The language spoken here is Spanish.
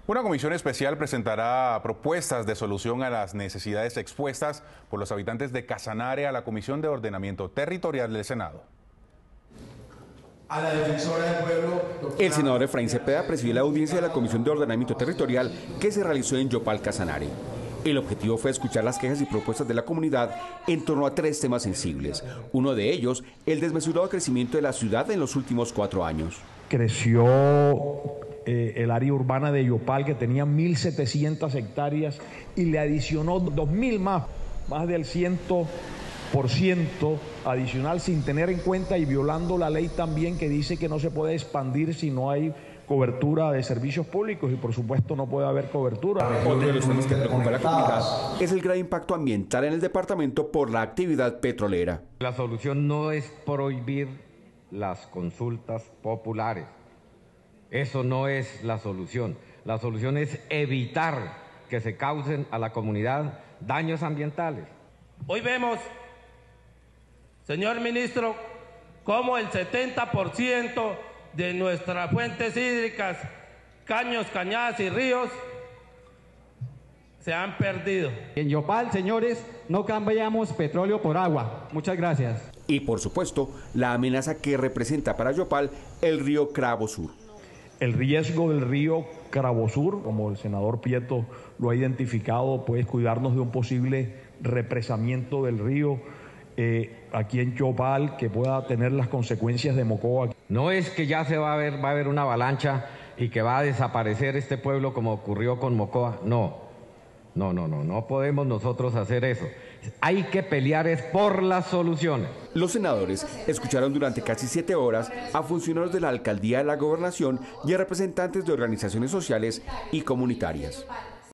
Una comisión especial presentará propuestas de solución a las necesidades expuestas por los habitantes de Casanare a la Comisión de Ordenamiento Territorial del Senado. A la defensora del pueblo, El senador Efraín Cepeda presidió la audiencia de la Comisión de Ordenamiento Territorial que se realizó en Yopal, Casanare. El objetivo fue escuchar las quejas y propuestas de la comunidad en torno a 3 temas sensibles. Uno de ellos, el desmesurado crecimiento de la ciudad en los últimos 4 años. Creció el área urbana de Yopal, que tenía 1.700 hectáreas, y le adicionó 2.000 más del 100% adicional, sin tener en cuenta y violando la ley también, que dice que no se puede expandir si no hay cobertura de servicios públicos, y por supuesto no puede haber cobertura. Otro de los temas que preocupa a la comunidad es el gran impacto ambiental en el departamento por la actividad petrolera. La solución no es prohibir las consultas populares. Eso no es la solución. La solución es evitar que se causen a la comunidad daños ambientales. Hoy vemos, señor ministro, cómo el 70% de nuestras fuentes hídricas, caños, cañadas y ríos, se han perdido. En Yopal, señores, no cambiamos petróleo por agua. Muchas gracias. Y por supuesto, la amenaza que representa para Yopal el río Cravo Sur. El riesgo del río Cravo Sur, como el senador Prieto lo ha identificado, puede cuidarnos de un posible represamiento del río aquí en Yopal, que pueda tener las consecuencias de Mocoa. No es que ya va a haber una avalancha y que va a desaparecer este pueblo como ocurrió con Mocoa. No podemos nosotros hacer eso. Hay que pelear es por las soluciones. Los senadores escucharon durante casi 7 horas a funcionarios de la Alcaldía de la Gobernación y a representantes de organizaciones sociales y comunitarias.